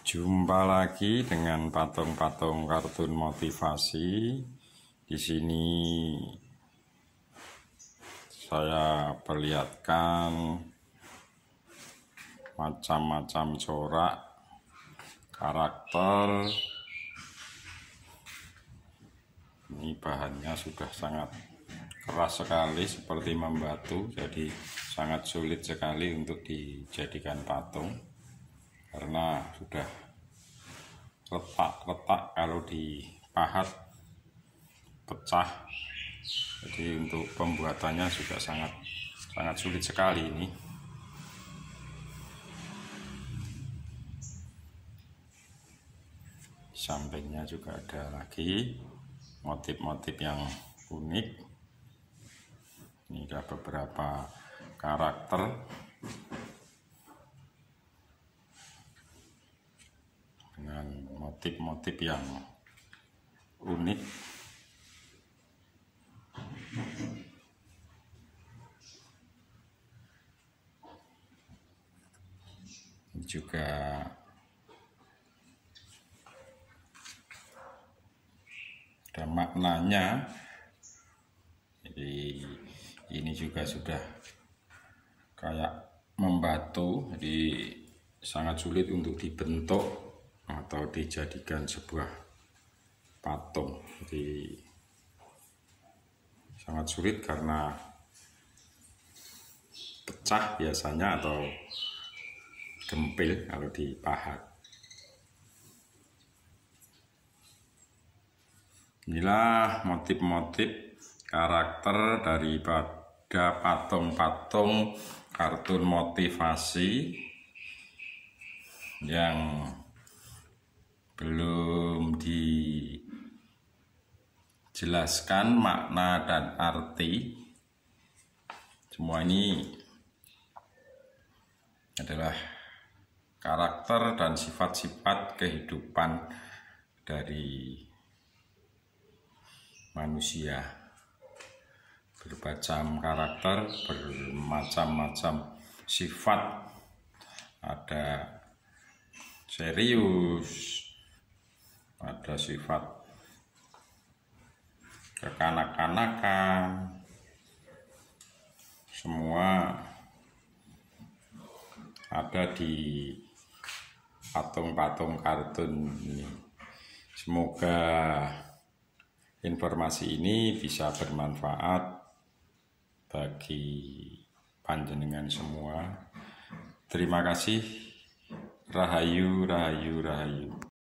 Jumpa lagi dengan patung-patung kartun motivasi. Di sini saya perlihatkan macam-macam corak karakter. Ini bahannya sudah sangat keras sekali, seperti membatu, jadi sangat sulit sekali untuk dijadikan patung karena sudah retak-retak, kalau dipahat pecah. Jadi untuk pembuatannya juga sangat sulit sekali ini. Di sampingnya juga ada lagi motif-motif yang unik. Ini ada beberapa karakter dengan motif-motif yang unik. Ini juga ada maknanya. Jadi ini juga sudah kayak membatu, jadi sangat sulit untuk dibentuk atau dijadikan sebuah patung. Jadi sangat sulit karena pecah biasanya atau gempil kalau dipahat. Inilah motif-motif karakter daripada patung-patung kartun motivasi yang belum dijelaskan makna dan arti. Semua ini adalah karakter dan sifat-sifat kehidupan dari manusia. Bermacam karakter, bermacam-macam sifat. Ada serius, ada sifat kekanak-kanakan. Semua ada di patung-patung kartun ini. Semoga informasi ini bisa bermanfaat bagi panjenengan semua. Terima kasih. Rahayu, rahayu, rahayu.